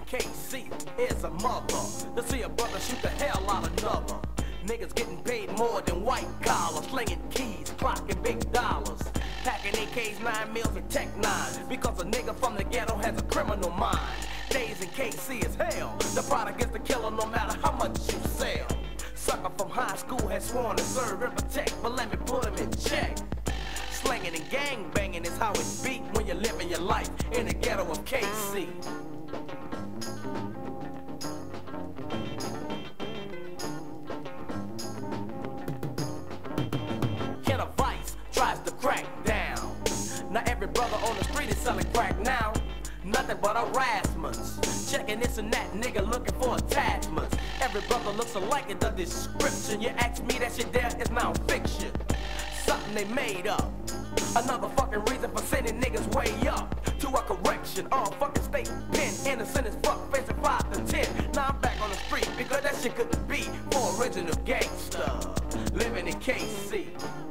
KC is a mother to see a brother shoot the hell out of another. Niggas getting paid more than white collars, slinging keys, clocking big dollars, packing AKs, 9 mils and Tech 9s, because a nigga from the ghetto has a criminal mind. Days in KC is hell. The product is the killer no matter how much you sell. Sucker from high school has sworn to serve and protect, but let me put him in check. Slanging and gang banging is how it be when you're living your life in the ghetto of KC. Kid of Vice tries to crack down. Now every brother on the street is selling crack now. Nothing but harassments. Checking this and that, nigga looking for attachments. Every brother looks alike in the description. You ask me, that shit there is now fiction. Something they made up. Another fucking reason for sending niggas way up to a correction. All fucking state pen. Innocent as fuck, facing 5 to 10. Now I'm back on the street because that shit couldn't be for original gangster living in KC.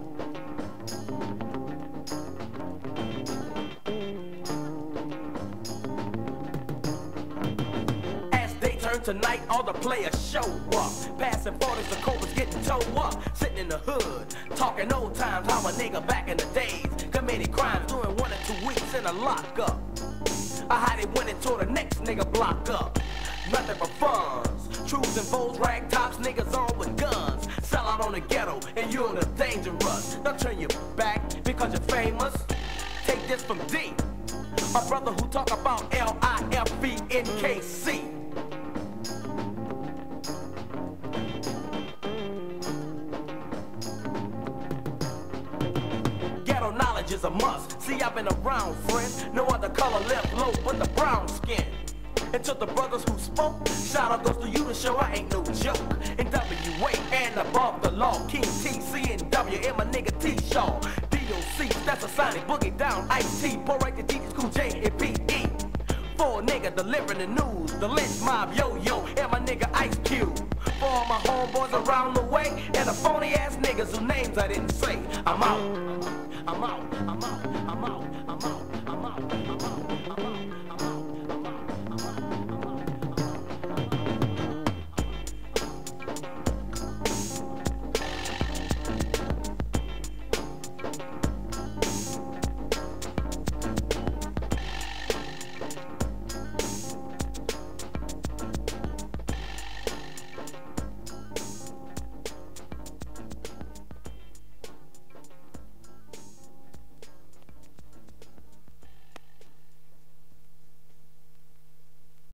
Tonight all the players show up, passing 40s, the Cobras getting towed up, sitting in the hood, talking old times, how a nigga back in the days committed crimes, doing 1 or 2 weeks in a lockup. How they went into the next nigga block up. Nothing but funds, truths and foes, rag tops, niggas on with guns, sell out on the ghetto and you're the dangerous. Don't turn your back because you're famous. Take this from D, a brother who talk about LIFE-NKC. Knowledge is a must. See, I've been around, friend. No other color left low but the brown skin. And to the brothers who spoke, shout out goes to you to show I ain't no joke. NWA and above the law, King TC and W and my nigga T-Shaw. DOC, that's a Sonic Boogie down. Ice-T, Poor Right to teachers, Cool J and P.E. For a nigga delivering the news, the lynch mob, yo-yo, and my nigga Ice Cube. For all my homeboys around the way, and the phony ass niggas whose names I didn't say. I'm out. I'm out.